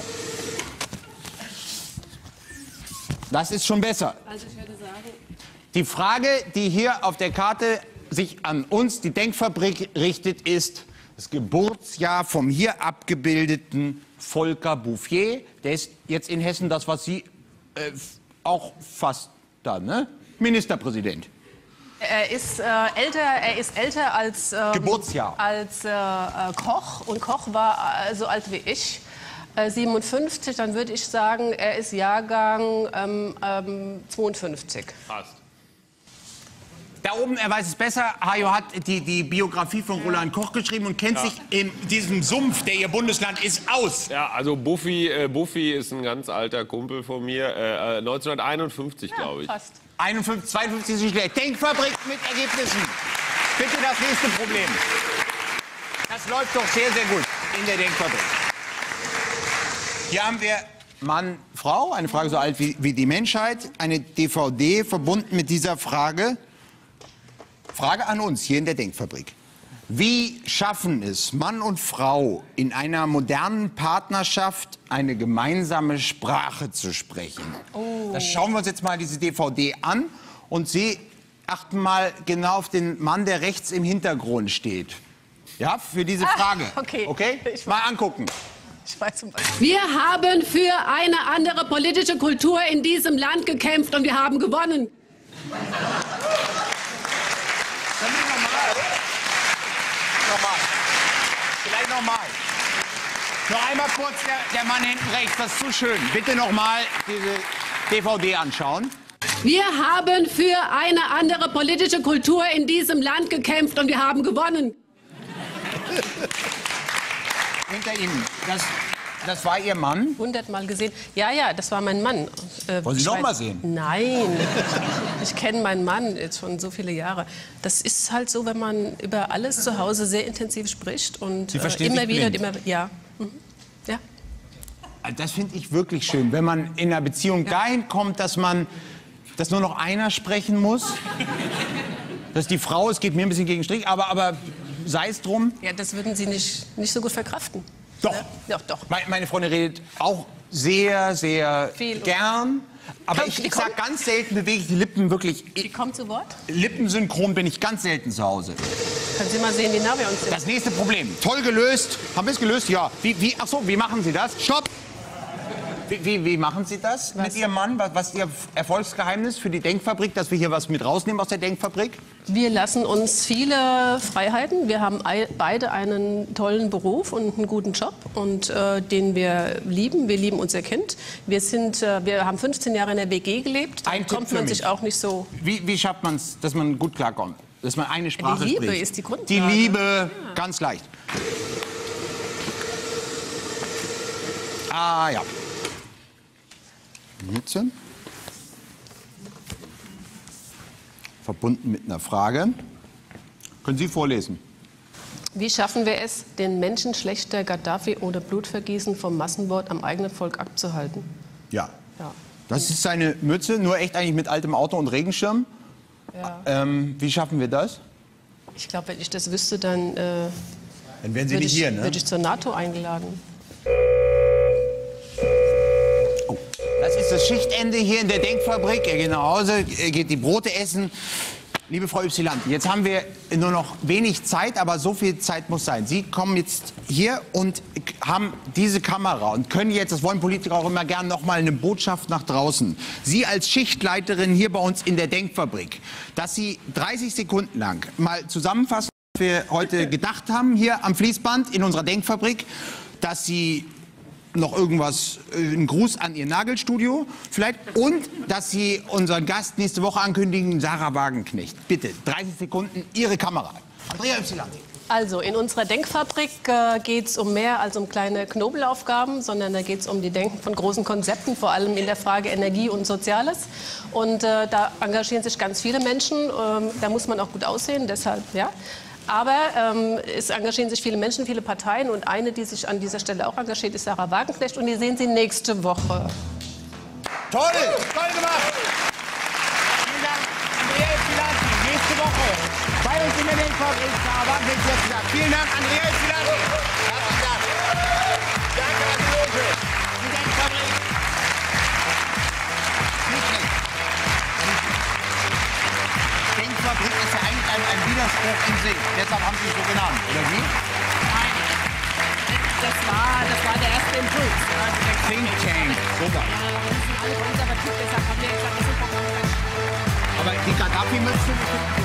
Das ist schon besser. Also ich würde sagen, Die Frage, die hier auf der Karte sich an uns, die Denkfabrik, richtet, ist das Geburtsjahr vom hier abgebildeten Volker Bouffier. Der ist jetzt in Hessen das, was Sie äh, auch fast da, ne? Ministerpräsident. er ist, äh, älter, er ist älter als, ähm, Geburtsjahr. als äh, äh, Koch. Und Koch war äh, so alt wie ich. Äh, siebenundfünfzig, dann würde ich sagen, er ist Jahrgang ähm, ähm, zweiundfünfzig. Passt. Da oben, er weiß es besser, Hajo hat die, die Biografie von Roland Koch geschrieben und kennt Ja. sich in diesem Sumpf, der ihr Bundesland ist, aus. Ja, also Buffy, äh, Buffy ist ein ganz alter Kumpel von mir. Äh, neunzehnhunderteinundfünfzig, glaube ich. Fast. einundfünfzig, zweiundfünfzig ist nicht schlecht. Denkfabrik mit Ergebnissen. Bitte das nächste Problem. Das läuft doch sehr, sehr gut in der Denkfabrik. Hier haben wir Mann, Frau, eine Frage so alt wie, wie die Menschheit, eine D V D verbunden mit dieser Frage. Frage an uns hier in der Denkfabrik. Wie schaffen es Mann und Frau in einer modernen Partnerschaft eine gemeinsame Sprache zu sprechen? Oh. Das schauen wir uns jetzt mal diese D V D an und Sie achten mal genau auf den Mann, der rechts im Hintergrund steht. Ja, für diese Frage. Ah, okay. Okay? Mal angucken. Ich weiß zum Beispiel. Wir haben für eine andere politische Kultur in diesem Land gekämpft und wir haben gewonnen. Nochmal. Vielleicht nochmal. Noch einmal kurz der, der Mann hinten rechts, das ist zu schön. Bitte nochmal diese D V D anschauen. Wir haben für eine andere politische Kultur in diesem Land gekämpft und wir haben gewonnen. Hinter Ihnen. Das, das war Ihr Mann? Hundertmal gesehen. Ja, ja, das war mein Mann. Äh, Wollen Sie ich noch weiß- mal sehen? Nein. Ich kenne meinen Mann jetzt schon so viele Jahre. Das ist halt so, wenn man über alles zu Hause sehr intensiv spricht und Sie äh, verstehen immer sich wieder, blind. immer ja. Mhm. Ja. Das finde ich wirklich schön, wenn man in einer Beziehung dahin kommt, dass man, dass nur noch einer sprechen muss. Dass die Frau, es geht mir ein bisschen gegen den Strich, aber, aber sei es drum. Ja, das würden Sie nicht, nicht so gut verkraften. Doch. Doch, doch. Meine, meine Freundin redet auch sehr, sehr Viel. gern. Aber Kommt- ich, die ich sag kommt- ganz selten, bewege ich die Lippen wirklich. Die kommt zu Wort. Lippensynchron bin ich ganz selten zu Hause. Können Sie mal sehen, wie nah wir uns sind. Das nächste Problem. Toll gelöst. Haben wir es gelöst? Ja. Wie, wie, ach so, wie machen Sie das? Stopp! Wie, wie, wie machen Sie das mit Ihrem Mann? Was, was ist Ihr Erfolgsgeheimnis für die Denkfabrik, dass wir hier was mit rausnehmen aus der Denkfabrik? Wir lassen uns viele Freiheiten. Wir haben ei- beide einen tollen Beruf und einen guten Job, und äh, den wir lieben. Wir lieben unser Kind. Wir, sind, äh, wir haben fünfzehn Jahre in der W G gelebt. Da Ein Tipp kommt für man mich. sich auch nicht so. Wie, wie schafft man es, dass man gut klarkommt? Dass man eine Sprache Die Liebe spricht? ist die Grundlage. Die Liebe, ganz leicht. Ah ja. Mütze. Verbunden mit einer Frage. Können Sie vorlesen? Wie schaffen wir es, den Menschenschlechter Gaddafi ohne Blutvergießen vom Massenmord am eigenen Volk abzuhalten? Ja. Ja. Das ist seine Mütze, nur echt eigentlich mit altem Auto und Regenschirm. Ja. Ähm, wie schaffen wir das? Ich glaube, wenn ich das wüsste, dann, äh, Dann wären Sie würde nicht ich, hier, ne? würd ich zur NATO eingeladen. Das ist das Schichtende hier in der Denkfabrik. Er geht nach Hause, er geht die Brote essen. Liebe Frau Ypsilanti, jetzt haben wir nur noch wenig Zeit, aber so viel Zeit muss sein. Sie kommen jetzt hier und haben diese Kamera und können jetzt, das wollen Politiker auch immer gern, noch mal eine Botschaft nach draußen. Sie als Schichtleiterin hier bei uns in der Denkfabrik, dass Sie dreißig Sekunden lang mal zusammenfassen, was wir heute gedacht haben hier am Fließband in unserer Denkfabrik, dass Sie noch irgendwas, äh, einen Gruß an Ihr Nagelstudio vielleicht, und dass Sie unseren Gast nächste Woche ankündigen, Sarah Wagenknecht. Bitte, dreißig Sekunden, Ihre Kamera. Andrea Ypsilanti. Also, in unserer Denkfabrik äh, geht es um mehr als um kleine Knobelaufgaben, sondern da geht es um die Denken von großen Konzepten, vor allem in der Frage Energie und Soziales. Und äh, da engagieren sich ganz viele Menschen. Ähm, da muss man auch gut aussehen, deshalb, ja. Aber ähm, es engagieren sich viele Menschen, viele Parteien, und eine, die sich an dieser Stelle auch engagiert, ist Sarah Wagenknecht, und die sehen Sie nächste Woche. Toll, toll gemacht. Vielen Dank, Andrea Ypsilanti. Nächste Woche bei uns in der Denkfabrik. Sarah Wagenknecht wird gesagt. Vielen Dank, Andrea Ypsilanti. Herzlichen Dank. Danke an die Loge. Die Denkfabrik. Nicht schlecht. Denkfabrik ist ja eigentlich ein, ein Widerspruch in sich. Deshalb haben Sie es so genannt, oder wie? Nein, das war, das war der erste Impuls. Think Tank, super. Wir sind alle konservativ, deshalb haben wir gesagt, das ist ein Programm. Aber die Gaddafi-Mütze